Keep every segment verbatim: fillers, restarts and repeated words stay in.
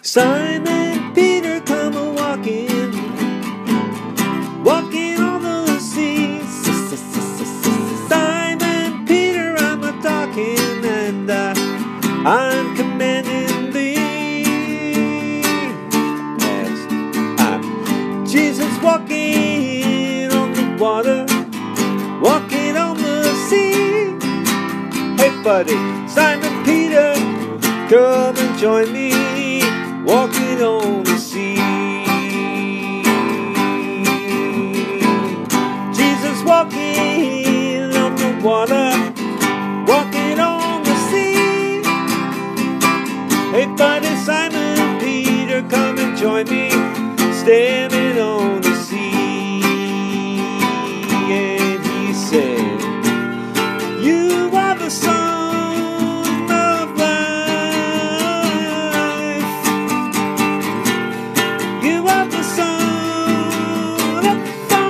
Simon Peter come a walking, walking on the sea. Simon Peter, I'm a talking, and uh, I'm commanding thee. Yes, I'm Jesus walking on the water, walking on the sea. Hey buddy, Simon Peter, come and join me, walking on the sea. Jesus walking on the water, walking on the sea. Hey buddy, Simon Peter, come and join me, standing on the sea. And he said, you are the Son of life. You are the Son of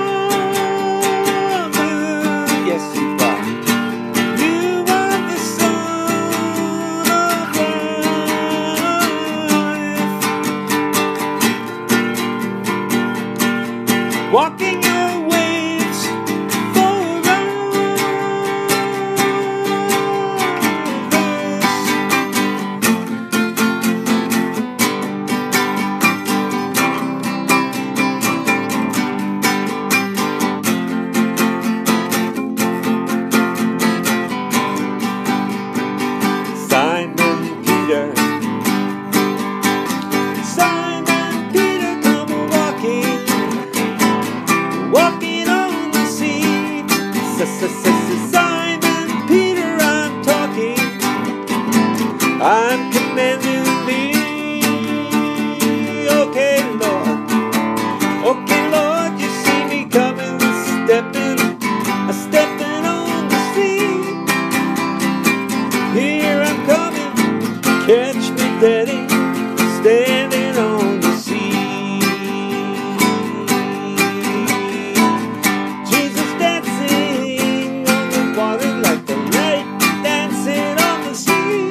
Father. Yes, you are. You are the Son of life. Walking your waves for us. Simon Peter, Simon Peter, come walking, walking on the sea. Simon Peter, I'm talking, I'm commanding thee. Okay, Lord, okay, Lord, you see me coming, stepping, a stepping on the sea. Here I'm coming, catch me, Daddy, standing on the sea. Jesus dancing on the water like the light dancing on the sea.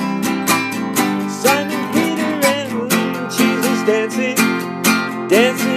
Simon Peter and Jesus dancing, dancing